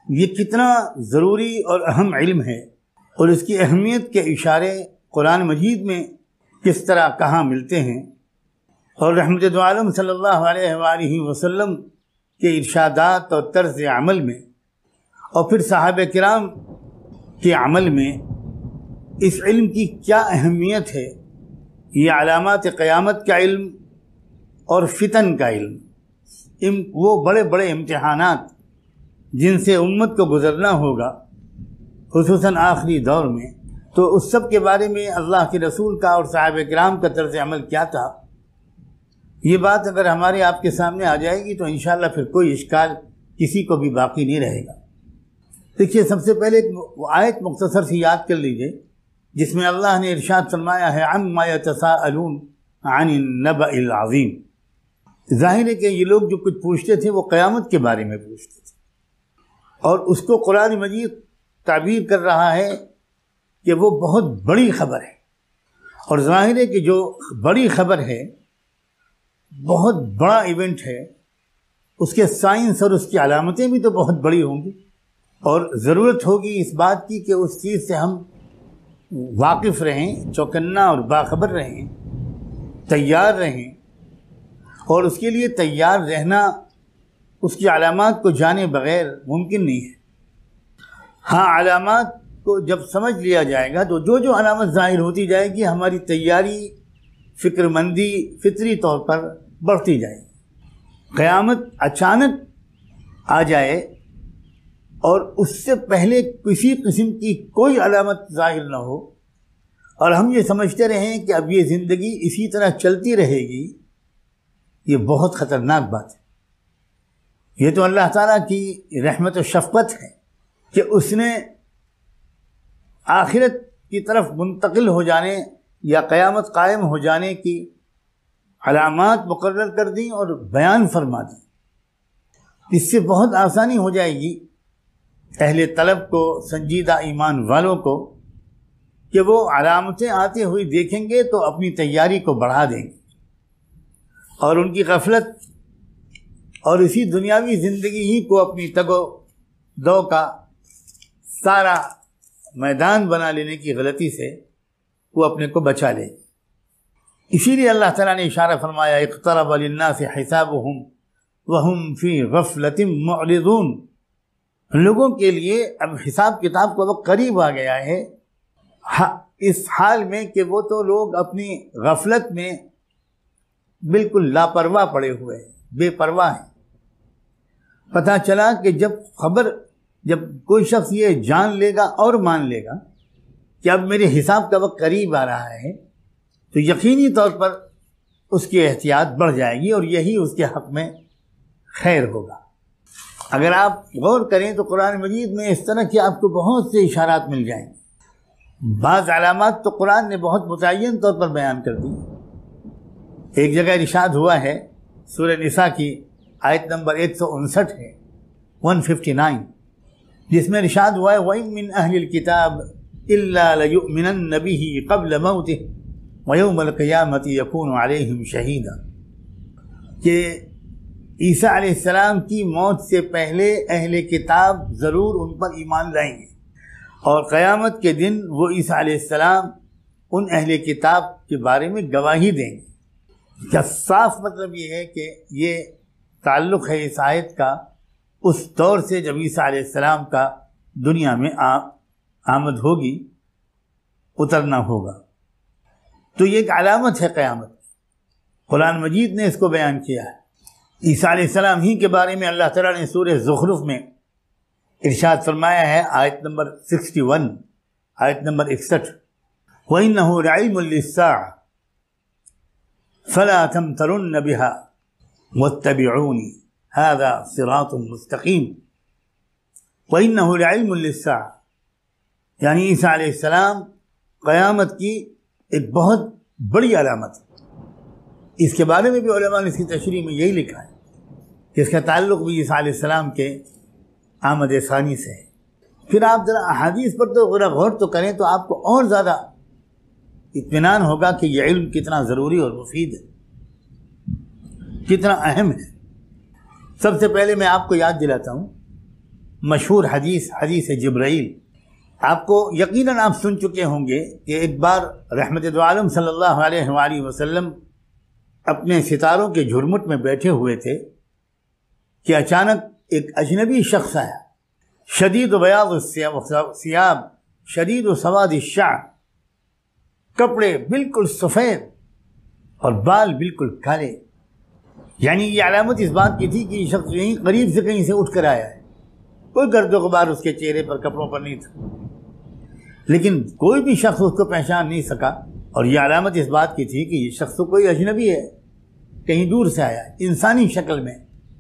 یہ کتنا ضروری اور اہم علم ہے، اور اس کی اہمیت کے اشارے قرآن مجید میں کس طرح کہاں ملتے ہیں، اور رحمت دو عالم صلی اللہ علیہ وآلہ وسلم کے ارشادات اور طرز عمل میں، اور پھر صحابہ کرام کے عمل میں اس علم کی کیا اہمیت ہے۔ یہ علامات قیامت کا علم اور فتن کا علم، وہ بڑے بڑے امتحانات جن سے امت کو گزرنا ہوگا، خصوصاً آخری دور میں، تو اس سب کے بارے میں اللہ کے رسول کا اور صحابہ کرام کا طرز عمل کیا تھا، یہ بات اگر ہمارے آپ کے سامنے آ جائے گی تو انشاءاللہ پھر کوئی اشکال کسی کو بھی باقی نہیں رہے گا۔ دیکھیے، سب سے پہلے ایک آیت مختصر سی یاد کر لیجئے جس میں اللہ نے ارشاد فرمایا ہے عما یتساءلون عن النبأ العظیم۔ ظاہر ہے کہ یہ لوگ جو کچھ پوچھتے تھے وہ قیامت کے بارے میں پوچھتے تھے، اور اس کو قرآن مجید تعبیر کر رہا ہے کہ وہ بہت بڑی خبر ہے، اور ظاہر ہے کہ جو بڑی خبر ہے، بہت بڑا ایونٹ ہے، اس کے سائنس اور اس کی علامتیں بھی تو بہت بڑی ہوں گی، اور ضرورت ہوگی اس بات کی کہ اس چیز سے ہم واقف رہیں، چوکنا اور باخبر رہیں، تیار رہیں، اور اس کے لیے تیار رہنا اس کی علامات کو جانے بغیر ممکن نہیں ہے۔ ہاں، علامات کو جب سمجھ لیا جائے گا تو جو علامت ظاہر ہوتی جائے گی، ہماری تیاری، فکر مندی فطری طور پر بڑھتی جائے گی۔ قیامت اچانک آ جائے اور اس سے پہلے کسی قسم کی کوئی علامت ظاہر نہ ہو، اور ہم یہ سمجھتے رہیں کہ اب یہ زندگی اسی طرح چلتی رہے گی، یہ بہت خطرناک بات ہے۔ یہ تو اللہ تعالیٰ کی رحمت و شفقت ہے کہ اس نے آخرت کی طرف منتقل ہو جانے یا قیامت قائم ہو جانے کی علامات مقرر کر دیں اور بیان فرما دیں۔ اس سے بہت آسانی ہو جائے گی اہل طلب کو، سنجیدہ ایمان والوں کو، کہ وہ علامتیں آتے ہوئی دیکھیں گے تو اپنی تیاری کو بڑھا دیں گے، اور ان کی غفلت اور اسی دنیاوی زندگی ہی کو اپنی تگ و دو کا سارا میدان بنا لینے کی غلطی سے وہ اپنے کو بچا لے۔ اسی لیے اللہ تعالیٰ نے اشارہ فرمایا اقترب للناس حسابهم وهم فی غفلۃ معرضون۔ لوگوں کے لیے اب حساب کتاب کا وقت قریب آ گیا ہے، اس حال میں کہ وہ تو لوگ اپنی غفلت میں بالکل لاپرواہ پڑے ہوئے ہیں، بے پرواہ ہیں۔ پتہ چلا کہ جب کوئی شخص یہ جان لے گا اور مان لے گا کہ اب میرے حساب کا وقت قریب آ رہا ہے، تو یقینی طور پر اس کی احتیاط بڑھ جائے گی، اور یہی اس کے حق میں خیر ہوگا۔ اگر آپ غور کریں تو قرآن مجید میں اس طرح کے آپ کو بہت سے اشارات مل جائیں گے۔ بعض علامات تو قرآن نے بہت متعین طور پر بیان کر دی۔ ایک جگہ ارشاد ہوا ہے، سورہ نساء کی آیت نمبر 159 ہے، 159، جس میں ارشاد ہوا ہے وَإِن مِّنْ أَهْلِ الْكِتَابِ إِلَّا لَيُؤْمِنَنَّ بِهِ قَبْلَ مَوْتِهِ وَيَوْمَ الْقِيَامَةِ يَكُونُ عَلَيْهِمْ شَهِيدًا، کہ عیسیٰ علیہ السلام کی موت سے پہلے اہل کتاب ضرور ان پر ایمان لائیں گے، اور قیامت کے دن وہ عیسیٰ علیہ السلام ان اہل کتاب کے بارے میں گواہی دیں گے۔ کیا صاف مطلب یہ ہے کہ یہ تعلق ہے اس آیت کا اس دور سے جب عیسیٰ علیہ السلام کا دنیا میں آمد ہوگی، اترنا ہوگا۔ تو یہ ایک علامت ہے قیامت، قرآن مجید نے اس کو بیان کیا ہے۔ عیسیٰ علیہ السلام ہی کے بارے میں اللہ تعالیٰ نے سورہ زخرف میں ارشاد فرمایا ہے، آیت نمبر 61، آیت نمبر 61، وَإِنَّهُ لَعِلْمٌ لِلسَّاعَةِ فَلَا تَمْتَرُنَّ بِهَا وَاتَّبِعُونِ هَذَا صِرَاطٌ مُسْتَقِيمٌ۔ وَإِنَّهُ لَعِلْمٌ لِلسَّاعَةِ، یعنی عیسیٰ علیہ السلام قیامت کی ایک بہت بڑی علامت ہے۔ اس کے بارے میں بھی علماء نے اس کی تشریح میں یہی لکھا ہے کہ اس کا تعلق بھی عیسیٰ علیہ السلام کے آمد ثانی سے ہے۔ پھر آپ ذرا احادیث پر تو غور تو کریں تو آپ کو اور زیادہ اطمینان ہوگا کہ یہ علم کتنا ضروری اور مفید ہے، کتنا اہم ہے۔ سب سے پہلے میں آپ کو یاد دلاتا ہوں، مشہور حدیث حدیث جبرائیل، آپ کو یقیناً آپ سن چکے ہوں گے کہ ایک بار رحمت دو عالم صلی اللہ علیہ وآلہ وسلم اپنے ستاروں کے جھرمٹ میں بیٹھے ہوئے تھے کہ اچانک ایک اجنبی شخص آیا، شدید بیاض الثیاب شدید سواد الشعر، کپڑے بالکل سفید اور بال بالکل کالے، یعنی یہ علامت اس بات کی تھی کہ یہ شخص یہیں قریب سے کہیں سے اٹھ کر آیا ہے، کوئی گرد و غبار اس کے چہرے پر کپڑوں پر نہیں تھا، لیکن کوئی بھی شخص اس کو پہچان نہیں سکا، اور یہ علامت اس بات کی تھی کہ یہ شخص تو کوئی اجنبی ہے، کہیں دور سے آیا ہے انسانی شکل میں۔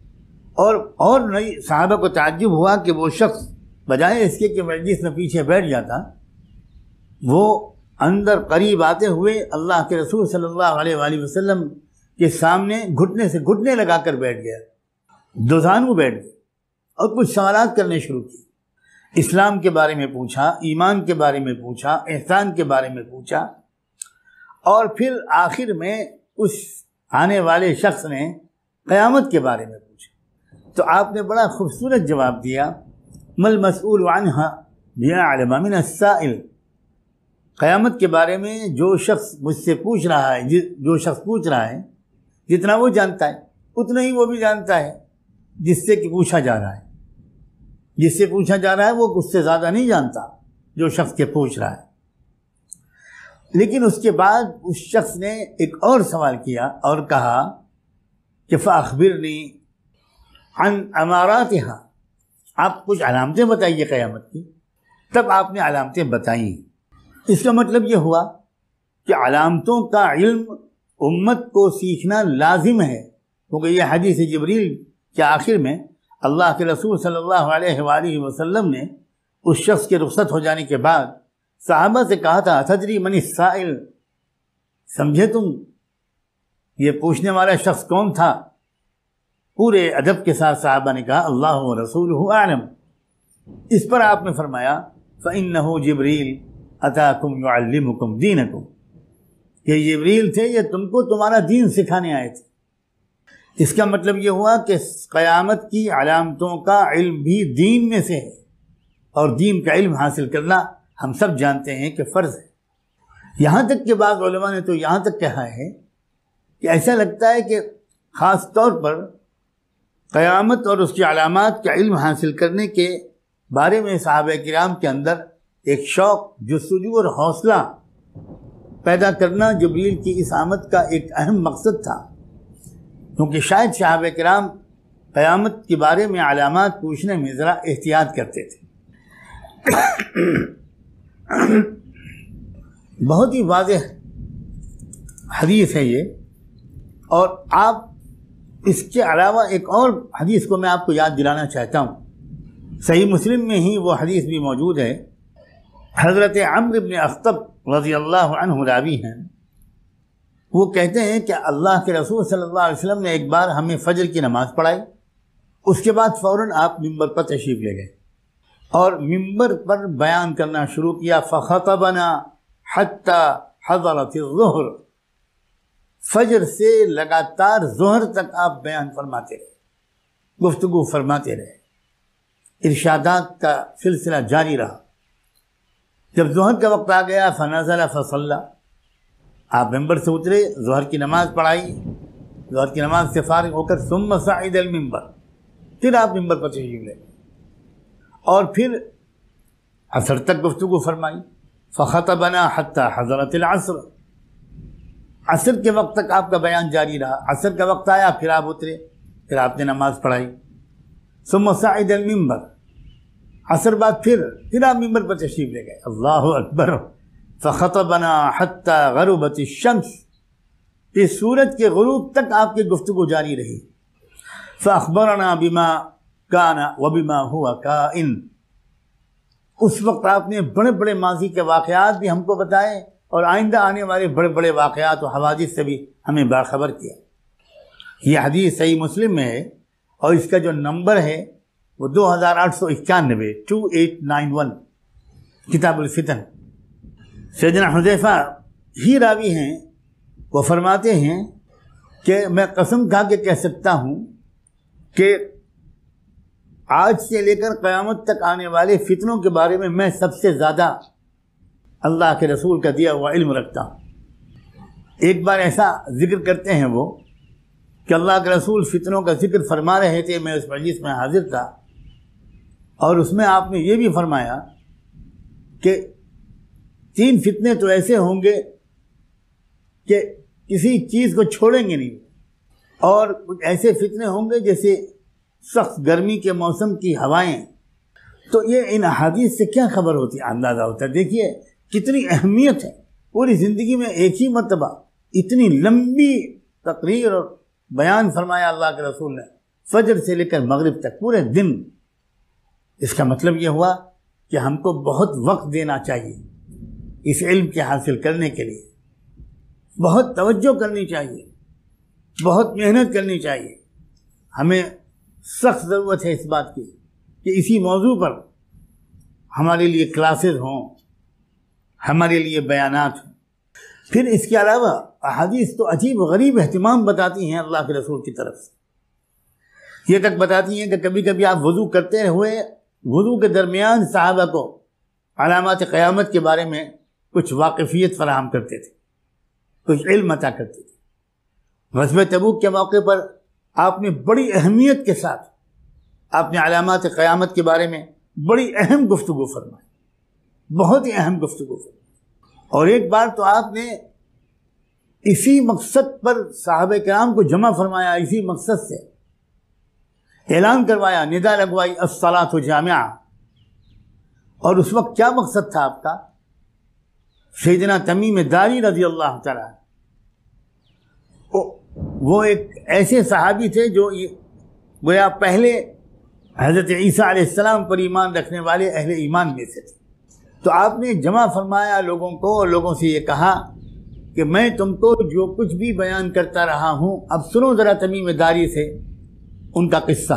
اور نہیں، صحابہ کو تعجب ہوا کہ وہ شخص بجائے اس کے کہ مجلس میں پیچھے بیٹھ جاتا، وہ اندر قریب آتے ہوئے اللہ کے رسول صلی اللہ علیہ وآلہ وسلم کے سامنے گھٹنے سے گھٹنے لگا کر بیٹھ گیا، دوزانو بیٹھ گیا اور کچھ سوالات کرنے شروع کی، اسلام کے بارے میں پوچھا، ایمان کے بارے میں پوچھا، احسان کے بارے میں پوچھا، اور پھر آخر میں اس آنے والے شخص نے قیامت کے بارے میں پوچھا، تو آپ نے بڑا خوبصورت جواب دیا، مل مسئول عنہا بیعلم من السائل، قیامت کے بارے میں جو شخص مجھ سے پوچھ رہا ہے، جو شخص پوچھ رہا ہے، جتنا وہ جانتا ہے اتنا ہی وہ بھی جانتا ہے جس سے کہ پوچھا جا رہا ہے، جس سے پوچھا جا رہا ہے وہ اس سے زیادہ نہیں جانتا جو شخص کے پوچھ رہا ہے۔ لیکن اس کے بعد اس شخص نے ایک اور سوال کیا اور کہا کہ فاخبرنی عن اماراتها، آپ کچھ علامتیں بتائیے قیامت کی۔ تب آپ نے علامتیں بتائیں۔ اس کا مطلب یہ ہوا کہ علامتوں کا علم امت کو سیکھنا لازم ہے، کیونکہ یہ حدیث جبریل کے آخر میں اللہ کے رسول صلی اللہ علیہ وآلہ وسلم نے اس شخص کے رخصت ہو جانے کے بعد صحابہ سے کہا تھا، اتدری من السائل، سمجھے تم یہ پوچھنے والا شخص کون تھا؟ پورے ادب کے ساتھ صحابہ نے کہا اللہ و رسولہ اعلم۔ اس پر آپ نے فرمایا فإنہ جبریل اتاکم یعلمکم دینکم، یہ جبریل تھے، یہ تم کو تمہارا دین سکھانے آئے تھے۔ اس کا مطلب یہ ہوا کہ قیامت کی علامتوں کا علم بھی دین میں سے ہے، اور دین کا علم حاصل کرنا ہم سب جانتے ہیں کہ فرض ہے۔ یہاں تک کہ بعض علماء نے تو یہاں تک کہا ہے کہ ایسا لگتا ہے کہ خاص طور پر قیامت اور اس کی علامات کا علم حاصل کرنے کے بارے میں صحابہ کرام کے اندر ایک شوق، جستجو اور حوصلہ پیدا کرنا جبریل کی اس آمد کا ایک اہم مقصد تھا، کیونکہ شاید صحابہ کرام قیامت کے بارے میں علامات پوچھنے میں ذرا احتیاط کرتے تھے۔ بہت ہی واضح حدیث ہے یہ، اور آپ اس کے علاوہ ایک اور حدیث کو میں آپ کو یاد دلانا چاہتا ہوں، صحیح مسلم میں ہی وہ حدیث بھی موجود ہے۔ حضرت عمرو بن اخطب رضی اللہ عنہ راوی ہیں، وہ کہتے ہیں کہ اللہ کے رسول صلی اللہ علیہ وسلم نے ایک بار ہمیں فجر کی نماز پڑھائی، اس کے بعد فوراً آپ ممبر پر تشریف لے گئے اور ممبر پر بیان کرنا شروع کیا، فخطبنا حتی حضرت الظہر، فجر سے لگاتار ظہر تک آپ بیان فرماتے رہے، گفتگو فرماتے رہے، ارشادات کا سلسلہ جاری رہا۔ جب ظہر کا وقت آ گیا فنزل فصلی، آپ ممبر سے اترے، ظہر کی نماز پڑھائی، ظہر کی نماز سے فارغ ہو کر ثم صعد المنبر، پھر آپ ممبر پر تشریف لے گئے اور پھر عصر تک گفتگو فرمائی، فخطبنا حتی حضرت العصر، عصر کے وقت تک آپ کا بیان جاری رہا، عصر کا وقت آیا پھر آپ اترے، پھر آپ نے نماز پڑھائی، ثم صعد المنبر، عصر بعد پھر آپ ممبر پر تشریف لے گئے، اللہ اکبر، فخطبنا حتی غربت الشمس، اس سورج کے غروب تک آپ کی گفتگو جاری رہی، فاخبرنا بما کان وبما هو کائن، اس وقت آپ نے بڑے بڑے ماضی کے واقعات بھی ہم کو بتائے اور آئندہ آنے والے بڑے بڑے واقعات و حوادث سے بھی ہمیں باخبر کیا۔ یہ حدیث صحیح مسلم میں ہے اور اس کا جو نمبر ہے وہ 2891 2891 کتاب الفتن۔ سیدنا حذیفہ ہی راوی ہیں، وہ فرماتے ہیں کہ میں قسم کھا کے کہہ سکتا ہوں کہ آج سے لے کر قیامت تک آنے والے فتنوں کے بارے میں سب سے زیادہ اللہ کے رسول کا دیا ہوا علم رکھتا ہوں۔ ایک بار ایسا ذکر کرتے ہیں وہ کہ اللہ کے رسول فتنوں کا ذکر فرما رہے تھے، میں اس مجلس میں حاضر تھا، اور اس میں آپ نے یہ بھی فرمایا کہ 3 فتنے تو ایسے ہوں گے کہ کسی چیز کو چھوڑیں گے نہیں، اور کچھ ایسے فتنے ہوں گے جیسے سخت گرمی کے موسم کی ہوائیں۔ تو یہ ان احادیث سے کیا خبر ہوتی ہے، اندازہ ہوتا ہے۔ دیکھیے کتنی اہمیت ہے، پوری زندگی میں ایک ہی مرتبہ اتنی لمبی تقریر اور بیان فرمایا اللہ کے رسول نے، فجر سے لے کر مغرب تک پورے دن۔ اس کا مطلب یہ ہوا کہ ہم کو بہت وقت دینا چاہیے اس علم کے حاصل کرنے کے لیے، بہت توجہ کرنی چاہیے، بہت محنت کرنی چاہیے۔ ہمیں سخت ضرورت ہے اس بات کی کہ اسی موضوع پر ہمارے لیے کلاسز ہوں، ہمارے لیے بیانات ہوں۔ پھر اس کے علاوہ احادیث تو عجیب و غریب اہتمام بتاتی ہیں اللہ کے رسول کی طرف سے، یہ تک بتاتی ہیں کہ کبھی کبھی آپ وضو کرتے ہوئے وضو کے درمیان صحابہ کو علامات قیامت کے بارے میں کچھ واقفیت فراہم کرتے تھے، کچھ علم عطا کرتے تھے۔ غزوہ تبوک کے موقع پر آپ نے بڑی اہمیت کے ساتھ آپ نے علامات قیامت کے بارے میں بڑی اہم گفتگو فرمائی، بہت ہی اہم گفتگو فرمائی۔ اور ایک بار تو آپ نے اسی مقصد پر صحابہ کرام کو جمع فرمایا، اسی مقصد سے اعلان کروایا، ندا لگوائی الصلاۃ جامعہ۔ اور اس وقت کیا مقصد تھا آپ کا؟ سیدنا تمیم داری رضی اللہ تعالیٰ، وہ ایک ایسے صحابی تھے جو گویا پہلے حضرت عیسیٰ علیہ السلام پر ایمان رکھنے والے اہل ایمان میں سے تھے۔ تو آپ نے جمع فرمایا لوگوں کو، اور لوگوں سے یہ کہا کہ میں تم کو جو کچھ بھی بیان کرتا رہا ہوں، اب سنو ذرا تمیم داری سے ان کا قصہ۔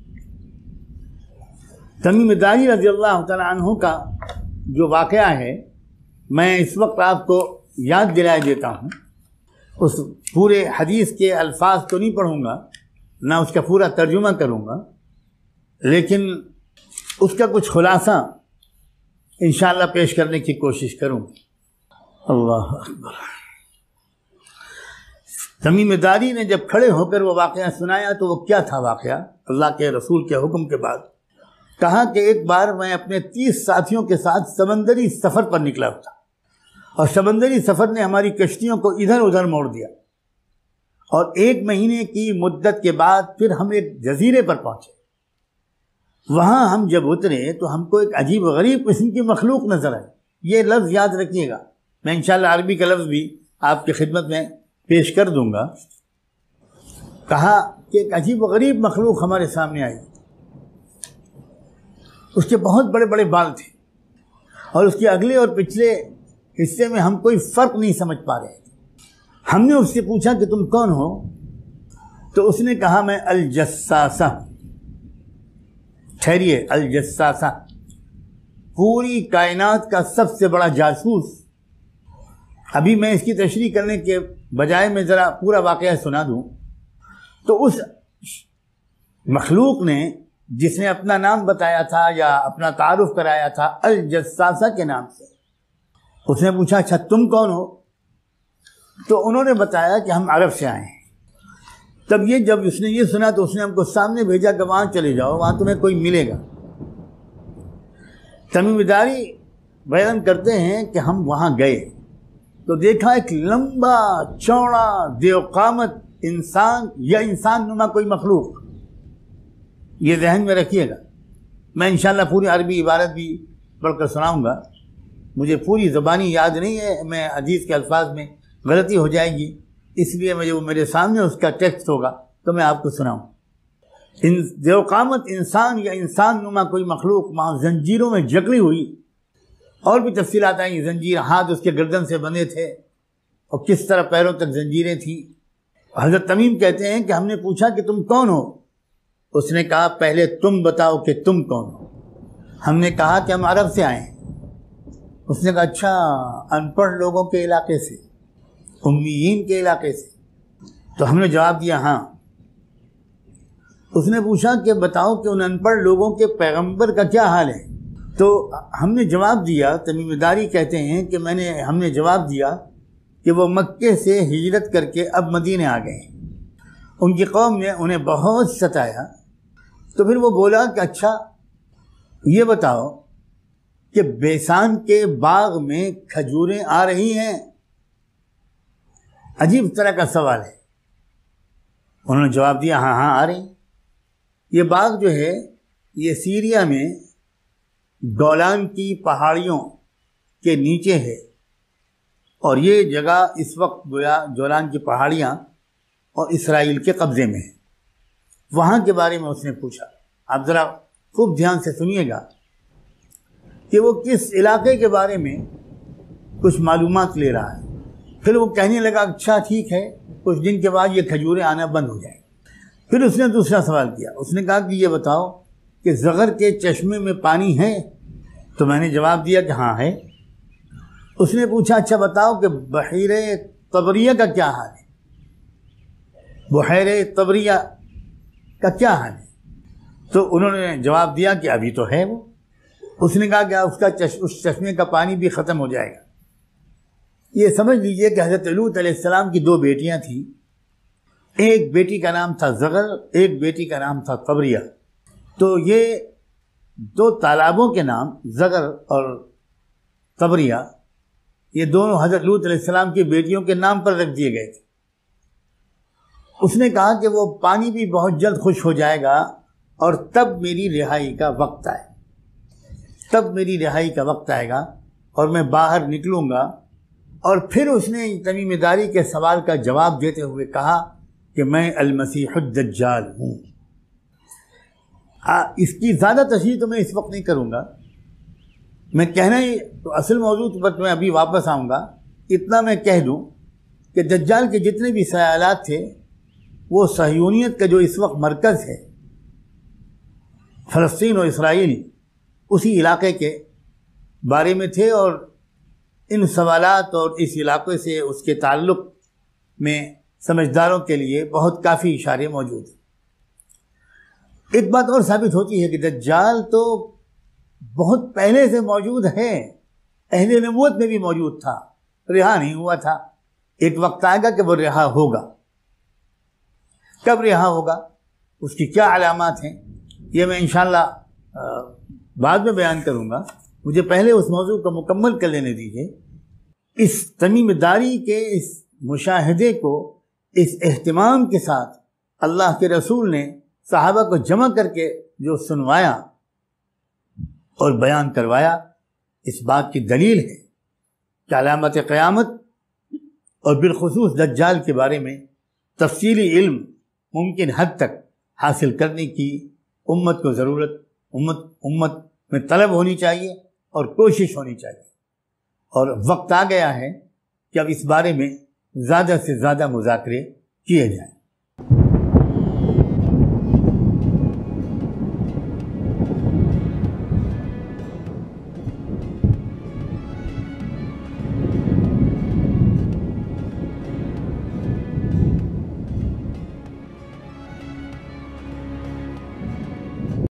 تمیم داری رضی اللہ تعالیٰ عنہ کا جو واقعہ ہے، میں اس وقت آپ کو یاد دلائے دیتا ہوں۔ اس پورے حدیث کے الفاظ تو نہیں پڑھوں گا، نہ اس کا پورا ترجمہ کروں گا، لیکن اس کا کچھ خلاصہ انشاءاللہ پیش کرنے کی کوشش کروں۔ اللہ اکبر۔ تمیم داری نے جب کھڑے ہو کر وہ واقعہ سنایا تو وہ کیا تھا واقعہ؟ اللہ کے رسول کے حکم کے بعد کہا کہ ایک بار میں اپنے 30 ساتھیوں کے ساتھ سمندری سفر پر نکلا تھا، اور سمندری سفر نے ہماری کشتیوں کو ادھر ادھر موڑ دیا، اور 1 مہینے کی مدت کے بعد پھر ہم ایک جزیرے پر پہنچے۔ وہاں ہم جب اترے تو ہم کو ایک عجیب و غریب قسم کی مخلوق نظر آئی۔ یہ لفظ یاد رکھیے گا، میں انشاءاللہ عربی کا لفظ بھی آپ کی خدمت میں پیش کر دوں گا۔ کہا کہ ایک عجیب و غریب مخلوق ہمارے سامنے آئی، اس کے بہت بڑے بڑے بال تھے، اور اس کے اگلے اور پچھلے حصے میں ہم کوئی فرق نہیں سمجھ پا رہے۔ ہم نے اس سے پوچھا کہ تم کون ہو؟ تو اس نے کہا میں الجساسہ۔ ٹھہریے، الجساسہ، پوری کائنات کا سب سے بڑا جاسوس۔ ابھی میں اس کی تشریح کرنے کے بجائے میں ذرا پورا واقعہ سنا دوں تو اس مخلوق نے جس نے اپنا نام بتایا تھا یا اپنا تعارف کرایا تھا الجساسہ کے نام سے، اس نے پوچھا اچھا تم کون ہو؟ تو انہوں نے بتایا کہ ہم عرب سے آئے ہیں۔ تب جب اس نے یہ سنا تو اس نے ہم کو سامنے بھیجا کہ وہاں چلے جاؤ، وہاں تمہیں کوئی ملے گا۔ تمیم داری بیان کرتے ہیں کہ ہم وہاں گئے تو دیکھا ایک لمبا چوڑا دیو قامت انسان یا انسان نما کوئی مخلوق۔ یہ ذہن میں رکھیے گا، میں انشاءاللہ پوری عربی عبارت بھی پڑھ کر سناؤں گا، مجھے پوری زبانی یاد نہیں ہے، میں حدیث کے الفاظ میں غلطی ہو جائے گی، اس لیے وہ میرے سامنے اس کا ٹیکسٹ ہوگا تو میں آپ کو سناؤں۔ دیو قامت انسان یا انسان نما کوئی مخلوق وہاں زنجیروں میں جکڑی ہوئی، اور بھی تفصیلات آئیں، زنجیر، ہاتھ اس کے گردن سے بندھے تھے اور کس طرح پیروں تک زنجیریں تھیں۔ حضرت تمیم کہتے ہیں کہ ہم نے پوچھا کہ تم کون ہو؟ اس نے کہا پہلے تم بتاؤ کہ تم کون ہو۔ ہم نے کہا کہ ہم عرب سے آئے ہیں۔ اس نے کہا اچھا، ان پڑھ لوگوں کے علاقے سے، امیین کے علاقے سے؟ تو ہم نے جواب دیا ہاں۔ اس نے پوچھا کہ بتاؤ کہ ان ان پڑھ لوگوں کے پیغمبر کا کیا حال ہے؟ تو ہم نے جواب دیا، تمیم داری کہتے ہیں کہ ہم نے جواب دیا کہ وہ مکے سے ہجرت کر کے اب مدینے آ گئے، ان کی قوم نے انہیں بہت ستایا۔ تو پھر وہ بولا کہ اچھا یہ بتاؤ کہ بیسان کے باغ میں کھجوریں آ رہی ہیں؟ عجیب طرح کا سوال ہے۔ انہوں نے جواب دیا ہاں آ رہی ہیں۔ یہ باغ جو ہے یہ سیریا میں گولان کی پہاڑیوں کے نیچے ہے، اور یہ جگہ اس وقت گویا گولان کی پہاڑیاں اور اسرائیل کے قبضے میں ہے۔ وہاں کے بارے میں اس نے پوچھا۔ آپ ذرا خوب دھیان سے سنیے گا کہ وہ کس علاقے کے بارے میں کچھ معلومات لے رہا ہے۔ پھر وہ کہنے لگا اچھا ٹھیک ہے، کچھ دن کے بعد یہ کھجوریں آنا بند ہو جائیں۔ پھر اس نے دوسرا سوال کیا، اس نے کہا کہ یہ بتاؤ کہ زغر کے چشمے میں پانی ہے؟ تو میں نے جواب دیا کہ ہاں ہے۔ اس نے پوچھا اچھا بتاؤ کہ بحیرہ طبریہ کا کیا حال ہے؟ بحیرہ طبریہ کا کیا حال ہے؟ تو انہوں نے جواب دیا کہ ابھی تو ہے وہ۔ اس نے کہا کہ اس چشمے کا پانی بھی ختم ہو جائے گا۔ یہ سمجھ لیجئے کہ حضرت لوط علیہ السلام کی 2 بیٹیاں تھیں، ایک بیٹی کا نام تھا زغر، ایک بیٹی کا نام تھا طبریہ۔ تو یہ 2 تالابوں کے نام زغر اور طبریہ یہ دونوں حضرت لوط علیہ السلام کی بیٹیوں کے نام پر رکھ دیے گئے تھے۔ اس نے کہا کہ وہ پانی بھی بہت جلد خشک ہو جائے گا اور تب میری رہائی کا وقت آئے گا اور میں باہر نکلوں گا۔ اور پھر اس نے تمیم داری کے سوال کا جواب دیتے ہوئے کہا کہ میں المسیح الدجال ہوں۔ اس کی زیادہ تشریح تو میں اس وقت نہیں کروں گا، میں کہنا ہی تو اصل موضوع پر میں ابھی واپس آؤں گا۔ اتنا میں کہہ دوں کہ دجال کے جتنے بھی خیالات تھے وہ صہیونیت کا جو اس وقت مرکز ہے فلسطین اور اسرائیل، اسی علاقے کے بارے میں تھے، اور ان سوالات اور اس علاقے سے اس کے تعلق میں سمجھداروں کے لیے بہت کافی اشارے موجود ہیں۔ ایک بات اور ثابت ہوتی ہے کہ دجال تو بہت پہلے سے موجود ہے، اہل نبوت میں بھی موجود تھا، رہا نہیں ہوا تھا۔ ایک وقت آئے گا کہ وہ رہا ہوگا۔ کب رہا ہوگا، اس کی کیا علامات ہیں، یہ میں انشاءاللہ بعد میں بیان کروں گا۔ مجھے پہلے اس موضوع کو مکمل کر لینے دیجیے۔ اس تمیم داری کے اس مشاہدے کو اس اہتمام کے ساتھ اللہ کے رسول نے صحابہ کو جمع کر کے جو سنوایا اور بیان کروایا، اس بات کی دلیل ہے کہ علامت قیامت اور بالخصوص دجال کے بارے میں تفصیلی علم ممکن حد تک حاصل کرنے کی امت کو ضرورت، امت میں طلب ہونی چاہیے اور کوشش ہونی چاہیے، اور وقت آ گیا ہے کہ اب اس بارے میں زیادہ سے زیادہ مذاکرے کیے جائیں۔